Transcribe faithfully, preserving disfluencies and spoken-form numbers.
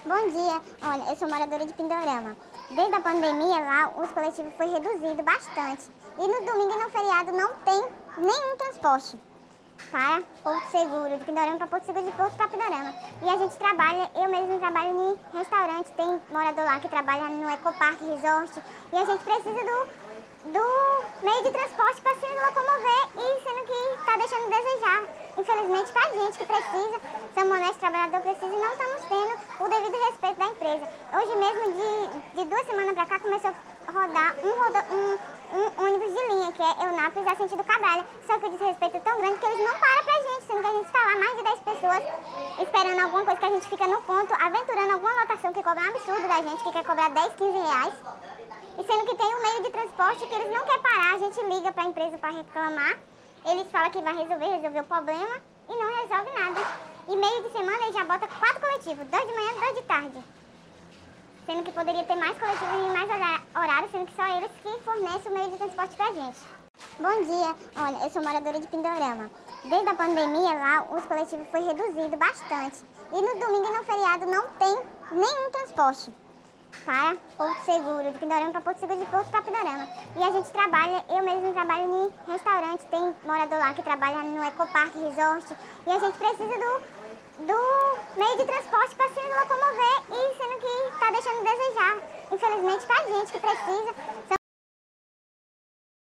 Bom dia, olha, eu sou moradora de Pindorama. Desde a pandemia lá, os coletivos foi reduzido bastante. E no domingo e no feriado não tem nenhum transporte para Porto Seguro, de Pindorama para Porto Seguro, de Porto para Pindorama. E a gente trabalha, eu mesmo trabalho em restaurante, tem morador lá que trabalha no Ecopark Resort. E a gente precisa do, do meio de transporte para se locomover, e sendo que está deixando a desejar. Infelizmente, para a gente que precisa, somos honestos, trabalhador precisa, e não estamos tendo o devido respeito da empresa. Hoje mesmo, de, de duas semanas para cá, começou a rodar um, roda, um, um ônibus de linha, que é Eunápolis a sentido Cabralha. Só que o desrespeito é tão grande que eles não param pra gente, sendo que a gente está lá mais de dez pessoas esperando alguma coisa, que a gente fica no ponto, aventurando alguma lotação que cobra um absurdo da gente, que quer cobrar dez, quinze reais. E sendo que tem um meio de transporte que eles não querem parar, a gente liga para a empresa para reclamar, eles falam que vai resolver, resolver o problema e não resolve nada. E meio de semana eles já botam quatro coletivos, dois de manhã e dois de tarde. Sendo que poderia ter mais coletivos e mais horários, sendo que só eles que fornecem o meio de transporte pra gente. Bom dia, olha, eu sou moradora de Pindorama. Desde a pandemia lá, os coletivos foi reduzido bastante. E no domingo e no feriado não tem nenhum transporte para Porto Seguro, de Pindorama para Porto Seguro, de Porto para Pindorama. E a gente trabalha, eu mesmo trabalho em restaurante, tem morador lá que trabalha no Ecopark Resort. E a gente precisa do, do meio de transporte para se locomover, e sendo que está deixando a desejar. Infelizmente, para a gente que precisa,